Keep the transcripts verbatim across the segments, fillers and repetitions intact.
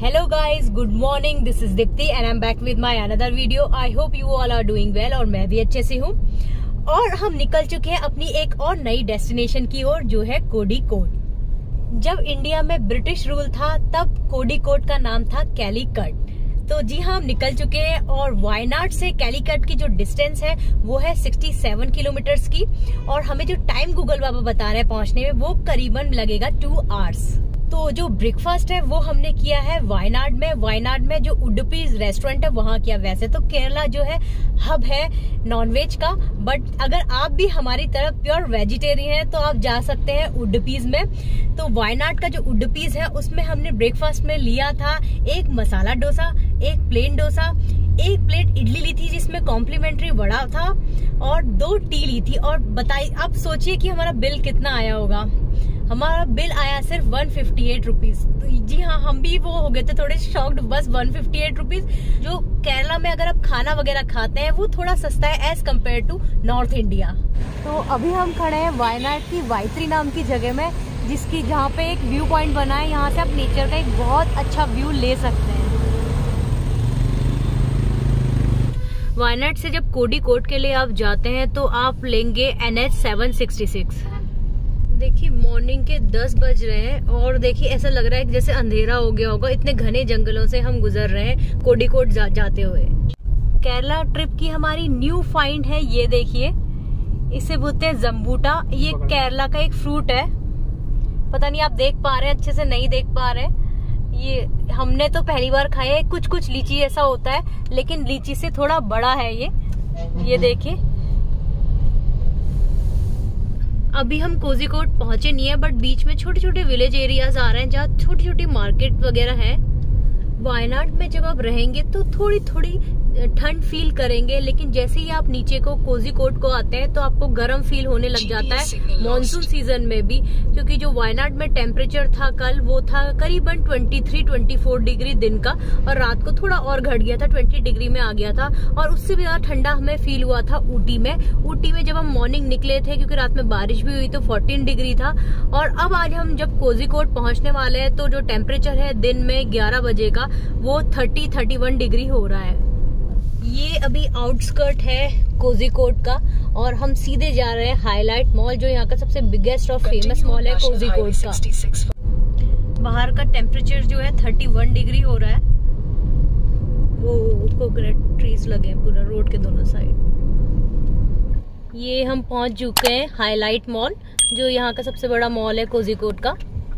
Hello guys, good morning. This is Dipti and I'm back with my another video. I hope you all are doing well और मैं भी अच्छे से हूँ। और हम निकल चुके हैं अपनी एक और नई डेस्टिनेशन की ओर, जो है कोडिकोड। जब इंडिया में ब्रिटिश रूल था तब कोडिकोड का नाम था कैलीकट। तो जी हाँ, हम निकल चुके हैं और वायनाड से कैलीकट की जो डिस्टेंस है वो है सड़सठ किलोमीटर्स की, और हमें जो टाइम गूगल बाबा बता रहे हैं पहुंचने में वो करीबन लगेगा टू आवर्स। तो जो ब्रेकफास्ट है वो हमने किया है वायनाड में। वायनाड में जो उडुपी रेस्टोरेंट है वहाँ किया। वैसे तो केरला जो है हब है नॉनवेज का, बट अगर आप भी हमारी तरफ प्योर वेजिटेरियन है तो आप जा सकते हैं उडुपीज में। तो वायनाड का जो उडुपीज है उसमें हमने ब्रेकफास्ट में लिया था एक मसाला डोसा, एक प्लेन डोसा, एक प्लेट इडली ली थी जिसमें कॉम्प्लीमेंट्री वड़ा था, और दो टी ली थी। और बताइए, आप सोचिए कि हमारा बिल कितना आया होगा। हमारा बिल आया सिर्फ वन फिफ्टी एट रुपीज। तो जी हाँ, हम भी वो हो गए थे थोड़े शॉक्ड। बस वन फिफ्टी एट रुपीज, जो केरला में अगर आप खाना वगैरह खाते हैं वो थोड़ा सस्ता है as compared to North India. तो अभी हम खड़े हैं वायनाड की वाइत्री नाम की जगह में, जिसकी जहाँ पे एक व्यू पॉइंट बना है। यहाँ से आप नेचर का एक बहुत अच्छा व्यू ले सकते हैं। वायनाड से जब कोडिकोड के लिए आप जाते हैं तो आप लेंगे N H seven sixty six. देखिए मॉर्निंग के दस बज रहे हैं और देखिए ऐसा लग रहा है कि जैसे अंधेरा हो गया होगा। इतने घने जंगलों से हम गुजर रहे हैं कोडिकोड जा, जाते हुए। केरला ट्रिप की हमारी न्यू फाइंड है, ये देखिए, इसे बोलते हैं जम्बूटा। ये केरला का एक फ्रूट है। पता नहीं आप देख पा रहे हैं, अच्छे से नहीं देख पा रहे हैं। ये हमने तो पहली बार खाया है। कुछ कुछ लीची ऐसा होता है, लेकिन लीची से थोड़ा बड़ा है ये। ये देखिए, अभी हम कोझिकोड पहुंचे नहीं है, बट बीच में छोटे छोटे विलेज एरियाज आ रहे हैं जहाँ छोटी छोटी मार्केट वगैरह है। वायनाड में जब आप रहेंगे तो थोड़ी थोड़ी ठंड फील करेंगे, लेकिन जैसे ही आप नीचे को कोझिकोड को आते हैं तो आपको गर्म फील होने लग जाता है मॉनसून सीजन में भी। क्योंकि जो वायनाड में टेम्परेचर था कल वो था करीबन तेईस चौबीस डिग्री दिन का, और रात को थोड़ा और घट गया था, बीस डिग्री में आ गया था। और उससे भी ज्यादा ठंडा हमें फील हुआ था ऊटी में। ऊटी में जब हम मॉर्निंग निकले थे, क्योंकि रात में बारिश भी हुई तो चौदह डिग्री था। और अब आज हम जब कोझिकोड पहुंचने वाले हैं तो जो टेम्परेचर है दिन में ग्यारह बजे का वो तीस इकतीस डिग्री हो रहा है। ये अभी आउटस्कर्ट है कोझिकोड का, और हम सीधे जा रहे हैं हाईलाइट मॉल, जो यहाँ का सबसे बिगेस्ट और फेमस मॉल है कोझिकोड का। बाहर का टेम्परेचर जो है इकतीस डिग्री हो रहा है। वो कोकोनट ट्रीज लगे हैं पूरा रोड के दोनों साइड। ये हम पहुंच चुके हैं हाईलाइट मॉल, जो यहाँ का सबसे बड़ा मॉल है कोझिकोड का।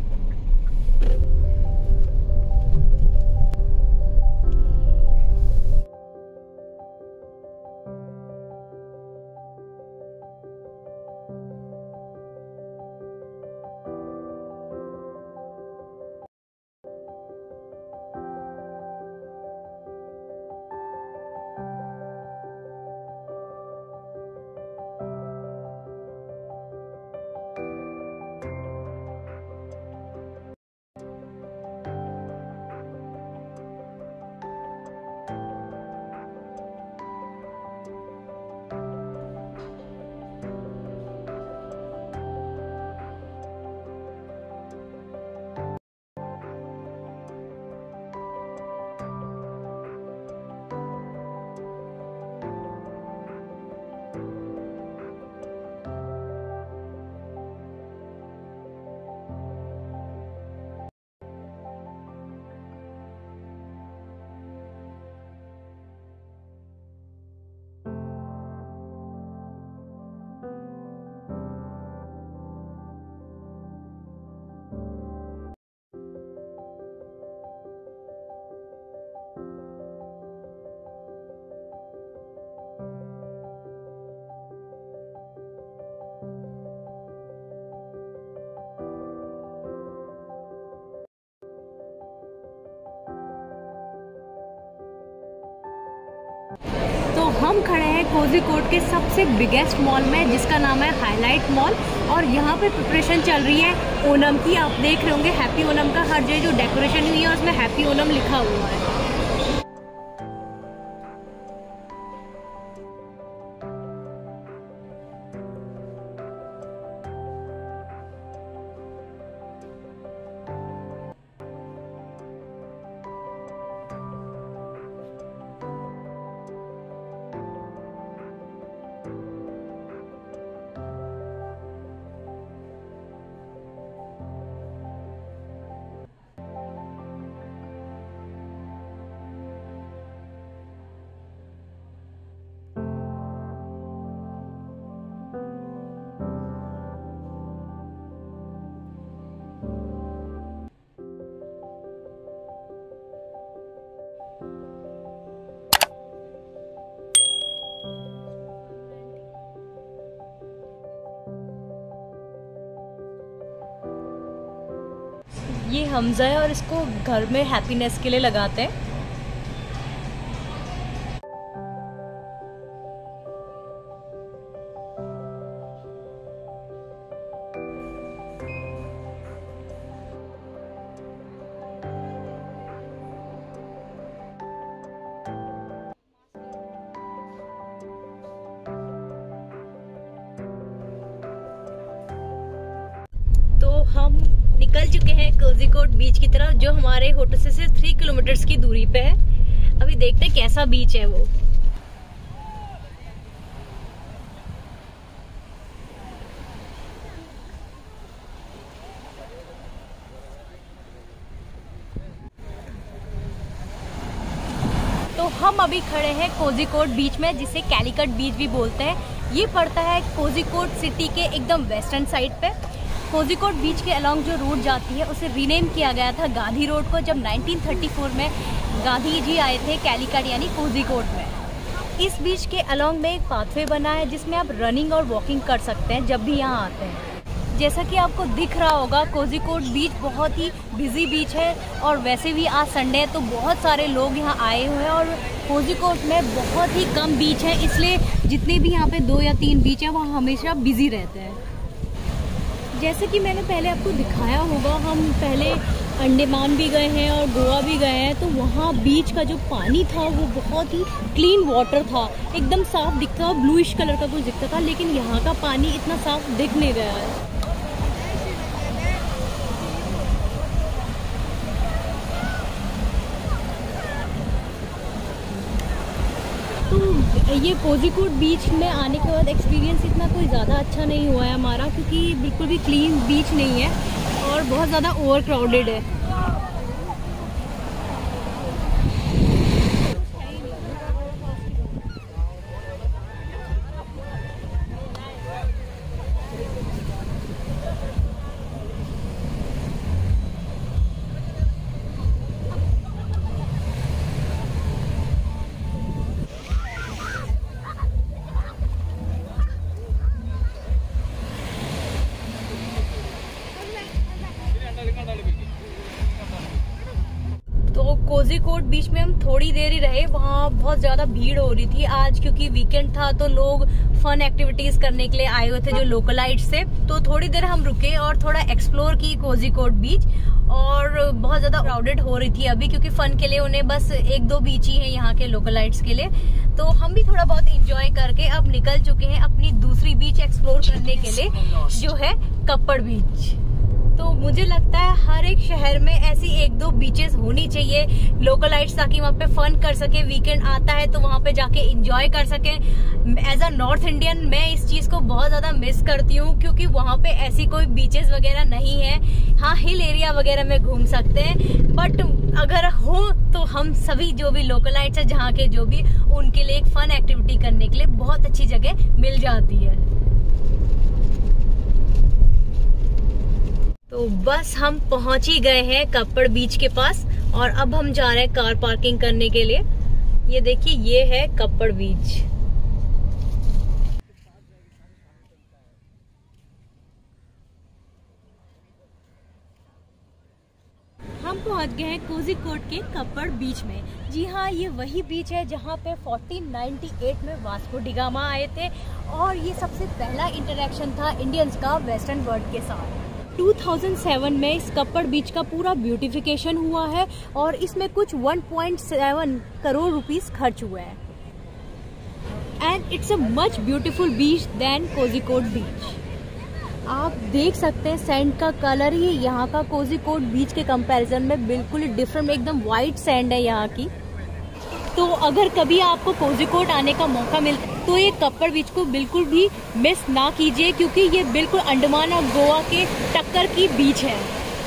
तो हम खड़े हैं कोझिकोड के सबसे बिगेस्ट मॉल में, जिसका नाम है हाईलाइट मॉल। और यहाँ पे प्रिपरेशन चल रही है ओनम की। आप देख रहे होंगे हैप्पी ओनम का हर जगह जो डेकोरेशन हुई है उसमें हैप्पी ओनम लिखा हुआ है। हमजा है और इसको घर में हैप्पीनेस के लिए लगाते हैं। तो हम निकल चुके हैं कोझिकोड बीच की तरफ, जो हमारे होटल से सिर्फ थ्री किलोमीटर्स की दूरी पे है। अभी देखते हैं कैसा बीच है वो। तो हम अभी खड़े हैं कोझिकोड बीच में, जिसे कैलीकट बीच भी बोलते हैं। ये पड़ता है कोझिकोड सिटी के एकदम वेस्टर्न साइड पे। कोझिकोड बीच के अलोंग जो रोड जाती है उसे रीनेम किया गया था गांधी रोड को, जब नाइनटीन थर्टी फोर में गांधी जी आए थे कैलीकट यानी कोझिकोड में। इस बीच के अलोंग में एक पाथवे बना है जिसमें आप रनिंग और वॉकिंग कर सकते हैं जब भी यहाँ आते हैं। जैसा कि आपको दिख रहा होगा, कोझिकोड बीच बहुत ही बिजी बीच है और वैसे भी आज संडे है तो बहुत सारे लोग यहाँ आए हुए हैं। और कोझिकोड में बहुत ही कम बीच है, इसलिए जितने भी यहाँ पे दो या तीन बीच है वहाँ हमेशा बिजी रहते हैं। जैसे कि मैंने पहले आपको दिखाया होगा, हम पहले अंडमान भी गए हैं और गोवा भी गए हैं, तो वहाँ बीच का जो पानी था वो बहुत ही क्लीन वाटर था, एकदम साफ दिखता, ब्लूइश कलर का कुछ दिखता था। लेकिन यहाँ का पानी इतना साफ दिख नहीं रहा है। तो ये कोझिकोड बीच में आने के बाद एक्सपीरियंस इतना कोई ज़्यादा अच्छा नहीं हुआ है हमारा, क्योंकि बिल्कुल भी क्लीन बीच नहीं है और बहुत ज़्यादा ओवर क्राउडेड है। कोझिकोड बीच में हम थोड़ी देर ही रहे, वहाँ बहुत ज्यादा भीड़ हो रही थी आज, क्योंकि वीकेंड था तो लोग फन एक्टिविटीज करने के लिए आए हुए थे जो लोकलाइट्स से। तो थोड़ी देर हम रुके और थोड़ा एक्सप्लोर की कोझिकोड बीच, और बहुत ज्यादा क्राउडेड हो रही थी अभी, क्योंकि फन के लिए उन्हें बस एक दो बीच ही है यहाँ के लोकलाइट्स के लिए। तो हम भी थोड़ा बहुत इंजॉय करके अब निकल चुके हैं अपनी दूसरी बीच एक्सप्लोर करने के लिए, जो है कप्पड़ बीच। तो मुझे लगता है हर एक शहर में ऐसी एक दो बीचेस होनी चाहिए लोकलाइट्स, ताकि वहाँ पे फन कर सके। वीकेंड आता है तो वहाँ पे जाके एंजॉय कर सके। एज अ नॉर्थ इंडियन मैं इस चीज को बहुत ज्यादा मिस करती हूँ, क्योंकि वहाँ पे ऐसी कोई बीचेस वगैरह नहीं है। हाँ, हिल एरिया वगैरह में घूम सकते हैं, बट अगर हो तो हम सभी जो भी लोकलाइट्स है जहाँ के जो भी, उनके लिए एक फन एक्टिविटी करने के लिए बहुत अच्छी जगह मिल जाती है। तो बस हम पहुंच ही गए हैं कप्पड़ बीच के पास, और अब हम जा रहे हैं कार पार्किंग करने के लिए। ये देखिए, ये है कप्पड़ बीच। हम पहुंच गए हैं कोझिकोड के कप्पड़ बीच में। जी हाँ, ये वही बीच है जहाँ पे फोर्टीन नाइंटी एट में वास्को डी गामा आए थे, और ये सबसे पहला इंटरेक्शन था इंडियंस का वेस्टर्न वर्ल्ड के साथ। टू थाउजेंड सेवन में इस कप्पड़ बीच का पूरा ब्यूटिफिकेशन हुआ है, और इसमें कुछ one point seven crore rupees खर्च हुए हैं। And it's a much beautiful beach than Kozhikode beach. आप देख सकते हैं सैंड का कलर ही यहाँ का कोझिकोड बीच के कंपैरिजन में बिल्कुल डिफरेंट, एकदम वाइट सैंड है यहाँ की। तो अगर कभी आपको कोझिकोड आने का मौका मिलता है तो ये कप्पड़ बीच को बिल्कुल भी मिस ना कीजिए, क्योंकि ये बिल्कुल अंडमान और गोवा के टक्कर की बीच है।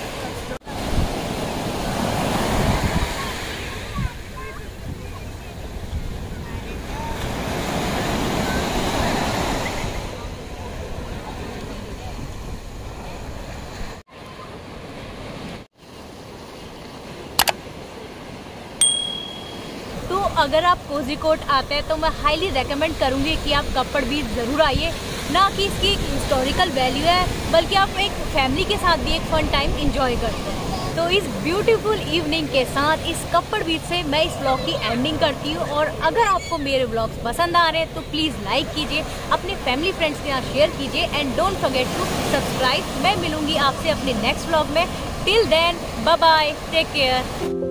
तो अगर आप कोझिकोड आते हैं तो मैं हाईली रेकमेंड करूंगी कि आप कप्पड़ बीच ज़रूर आइए। ना कि इसकी हिस्टोरिकल वैल्यू है, बल्कि आप एक फैमिली के साथ भी एक फन टाइम एंजॉय करते हैं। तो इस ब्यूटीफुल इवनिंग के साथ इस कपड़ बीच से मैं इस व्लॉग की एंडिंग करती हूँ। और अगर आपको मेरे व्लॉग्स पसंद आ रहे हैं तो प्लीज़ लाइक कीजिए, अपने फैमिली फ्रेंड्स के साथ शेयर कीजिए and don't forget to subscribe. मैं मिलूंगी आपसे अपने नेक्स्ट व्लॉग में। Till then bye bye, take care.